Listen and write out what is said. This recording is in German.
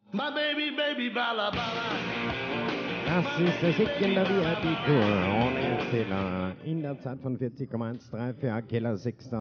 My baby, baby, bala, bala. Das ist der Sieg in der VIP-Tour ohne Fehler in der Zeit von 40,13 für Akela 6.